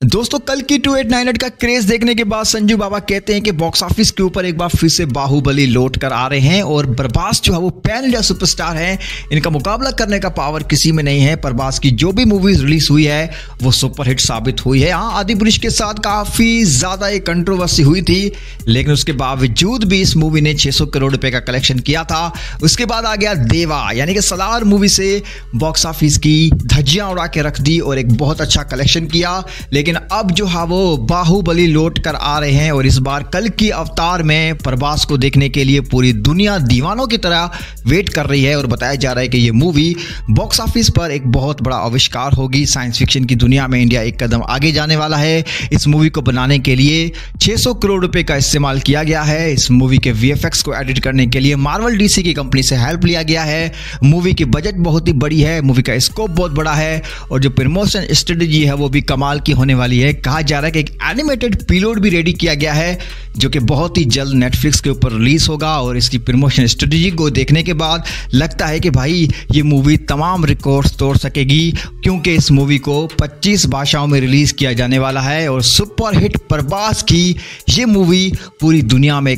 दोस्तों कल की 2898 का क्रेज देखने के बाद संजू बाबा कहते हैं कि बॉक्स ऑफिस के ऊपर एक बार फिर से बाहुबली लौट कर आ रहे हैं और प्रभास जो है वो पैन इंडिया सुपरस्टार हैं। इनका मुकाबला करने का पावर किसी में नहीं है। प्रभास की जो भी मूवीज रिलीज हुई है वो सुपरहिट साबित हुई है। हाँ, आदिपुरुष के साथ काफी ज्यादा एक कंट्रोवर्सी हुई थी, लेकिन उसके बावजूद भी इस मूवी ने 600 करोड़ रुपए का कलेक्शन किया था। उसके बाद आ गया देवा यानी कि सलार मूवी से बॉक्स ऑफिस की धज्जियां उड़ा के रख दी और एक बहुत अच्छा कलेक्शन किया। लेकिन अब जो है वो बाहुबली लौट कर आ रहे हैं और इस बार कल की अवतार में प्रभास को देखने के लिए पूरी दुनिया दीवानों की तरह वेट कर रही है। और बताया जा रहा है कि ये मूवी बॉक्स ऑफिस पर एक बहुत बड़ा आविष्कार होगी। साइंस फिक्शन की दुनिया में इंडिया एक कदम आगे जाने वाला है। इस मूवी को बनाने के लिए 600 करोड़ रुपए का इस्तेमाल किया गया है। इस मूवी के VFX को एडिट करने के लिए मार्वल DC की कंपनी से हेल्प लिया गया है। मूवी की बजट बहुत ही बड़ी है, मूवी का स्कोप बहुत बड़ा है और जो प्रमोशन स्ट्रेटेजी है वो भी कमाल की होने वाली है। कहा जा रहा है कि एक एनिमेटेड पिलोड भी रेडी किया गया है जो कि बहुत ही जल्द नेटफ्लिक्स के ऊपर रिलीज होगा। और इसकी प्रमोशन स्ट्रेटेजी को देखने के बाद लगता है कि भाई ये मूवी तमाम रिकॉर्ड्स तोड़ सकेगी, क्योंकि इस मूवी को 25 भाषाओं में रिलीज किया जाने वाला है। और सुपरहिट प्रभास की ये मूवी पूरी दुनिया में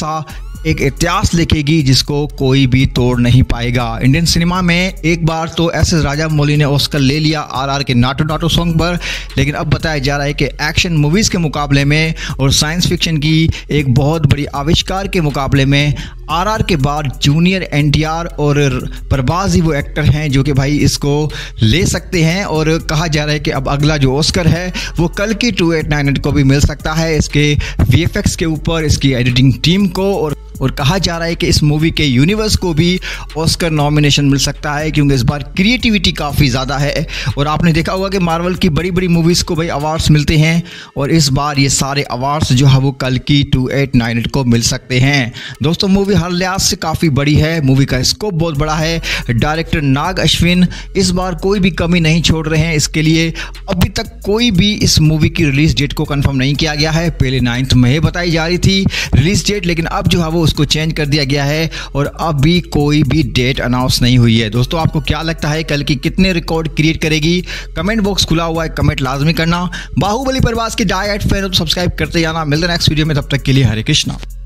एक इतिहास लिखेगी जिसको कोई भी तोड़ नहीं पाएगा। इंडियन सिनेमा में एक बार तो SS राजामौली ने ऑस्कर ले लिया RR के नाटो नाटो सॉन्ग पर, लेकिन अब बताया जा रहा है कि एक्शन मूवीज के मुकाबले में और साइंस फिक्शन की एक बहुत बड़ी आविष्कार के मुकाबले में RR के बाद जूनियर NTR और प्रभास ही वो एक्टर हैं जो कि भाई इसको ले सकते हैं। और कहा जा रहा है कि अब अगला जो ऑस्कर है वो कल की 2898 को भी मिल सकता है, इसके VFX के ऊपर, इसकी एडिटिंग टीम को। और कहा जा रहा है कि इस मूवी के यूनिवर्स को भी ऑस्कर नॉमिनेशन मिल सकता है, क्योंकि इस बार क्रिएटिविटी काफ़ी ज़्यादा है। और आपने देखा होगा कि मार्वल की बड़ी बड़ी मूवीज़ को भाई अवार्ड्स मिलते हैं और इस बार ये सारे अवार्ड्स जो है वो कल की 2898 को मिल सकते हैं। दोस्तों मूवी हर लिहाज से काफ़ी बड़ी है, मूवी का स्कोप बहुत बड़ा है। डायरेक्टर नाग अश्विन इस बार कोई भी कमी नहीं छोड़ रहे हैं। इसके लिए अभी तक कोई भी इस मूवी की रिलीज डेट को कंफर्म नहीं किया गया है। पहले 9 मई बताई जा रही थी रिलीज डेट, लेकिन अब जो है वो उसको चेंज कर दिया गया है और अब भी कोई भी डेट अनाउंस नहीं हुई है। दोस्तों आपको क्या लगता है कल की कितने रिकॉर्ड क्रिएट करेगी? कमेंट बॉक्स खुला हुआ है, कमेंट लाजमी करना। बाहुबली प्रभास के डाई हार्ड फैन हो तो सब्सक्राइब करते जाना। मिलते हैं नेक्स्ट वीडियो में, तब तक के लिए हरे कृष्णा।